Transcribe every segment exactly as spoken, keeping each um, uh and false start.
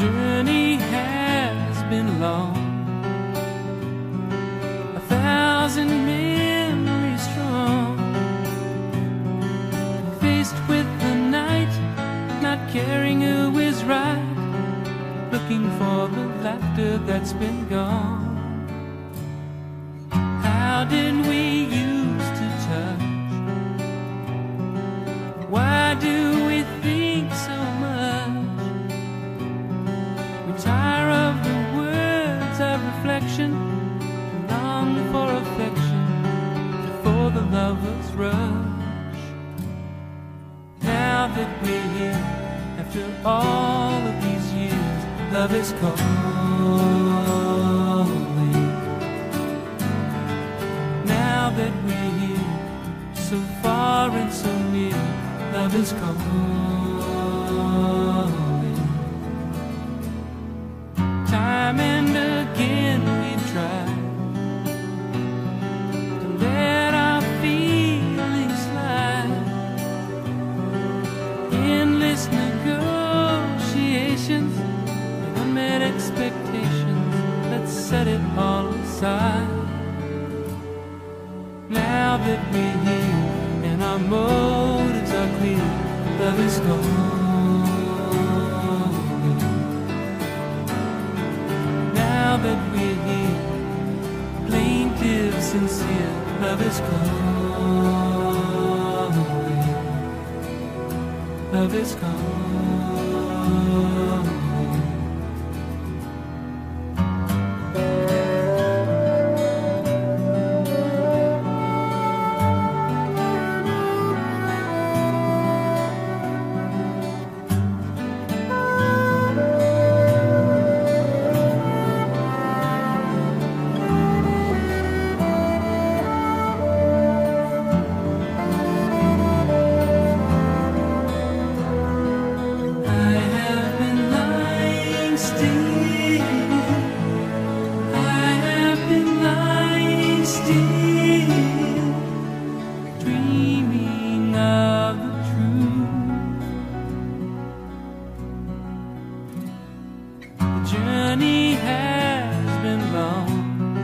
journey has been long, a thousand memories strong, faced with the night, not caring who is right, looking for the laughter that's been gone. How did we used to touch? Why do we think so much? We tire of the words of reflection, long for affection, before the lovers rush. Now that we're here, after all of these years, love is calling. Now that we're here, so far and so near, love is calling. Time and again we try to let our feelings slide. Endless negotiations, unmet expectations, let's set it all aside. Now that we're here and our motives are clear, love is calling. Now that we're here, plaintive, sincere, love is calling. Love is calling. Journey has been long,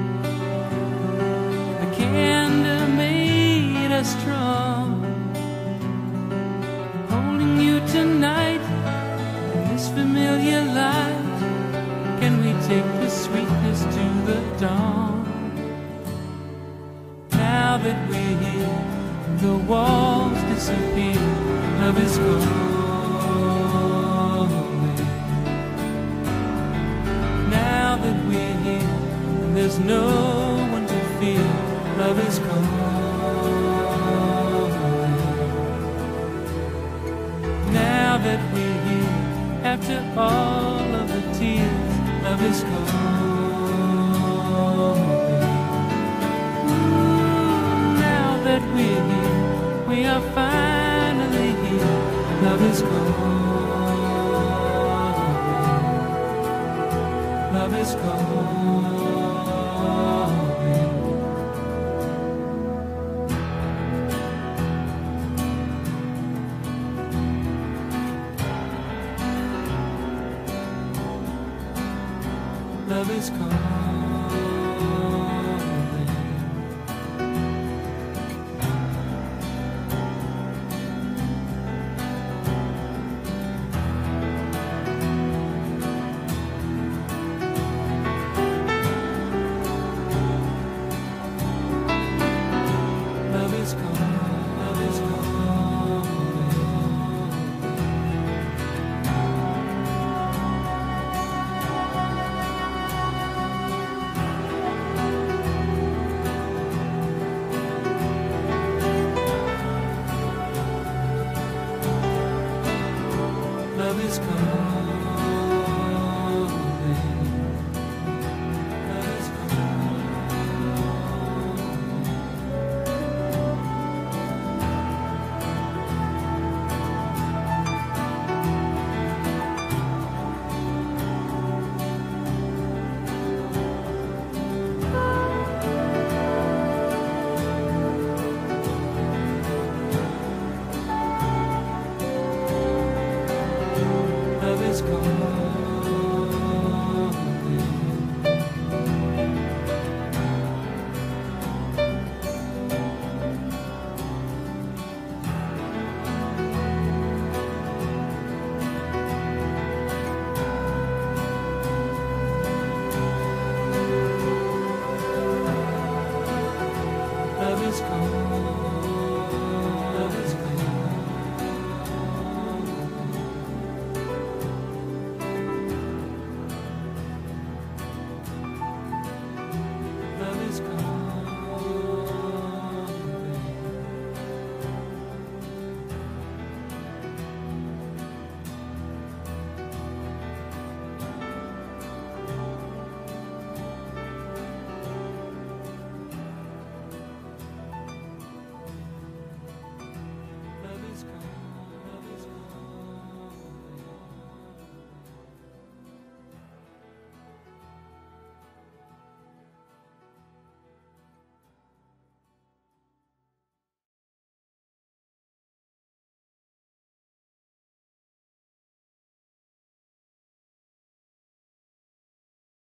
the candor made us strong, holding you tonight in this familiar light. Can we take the sweetness to the dawn? Now that we're here, the walls disappear, love is gone. There's no one to fear, love is calling. Now that we're here, after all of the tears, love is calling. Now that we're here, we are finally here, love is calling. Love is calling. Love is calling. Love is calling. Love is calling. Love is calling.